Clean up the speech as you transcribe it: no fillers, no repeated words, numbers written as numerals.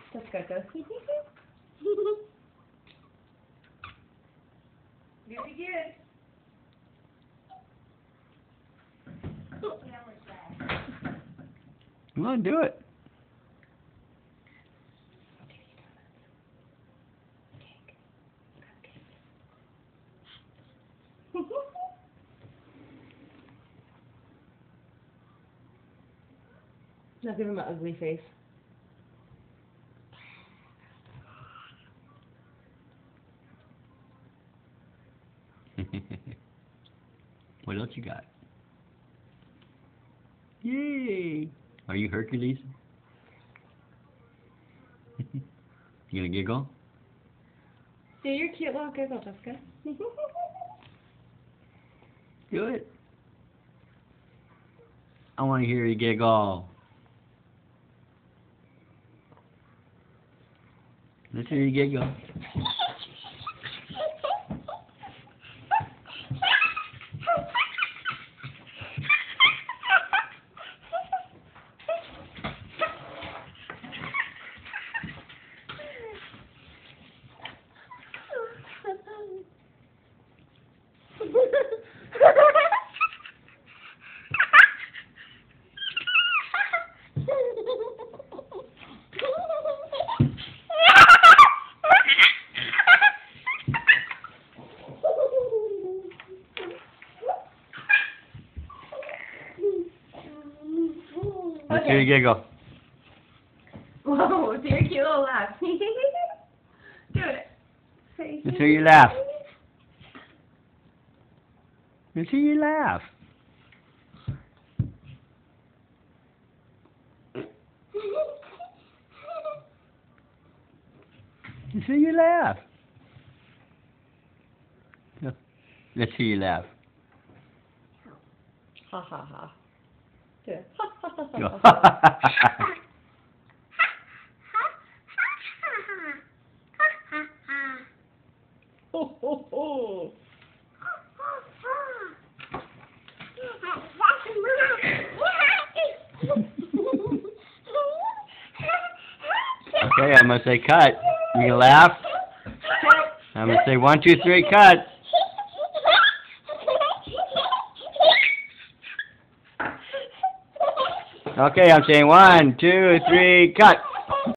Let's go. Do it again. Come on, do it. Now give him an ugly face. What else you got? Yay! Are you Hercules? You gonna giggle? Do your cute little giggle, Jessica. Do it. I want to hear you giggle. Let's hear you giggle. Let's hear you giggle. Whoa, do your cute little laugh. Do it. Let's hear you laugh. Let's hear you laugh. Let's hear you laugh. Let's hear you laugh. Ha ha ha. Do it. Ho ho ho. Okay, I'm gonna say cut. You gonna laugh? I'm gonna say 1, 2, 3, cut. Okay, I'm saying 1, 2, 3, cut.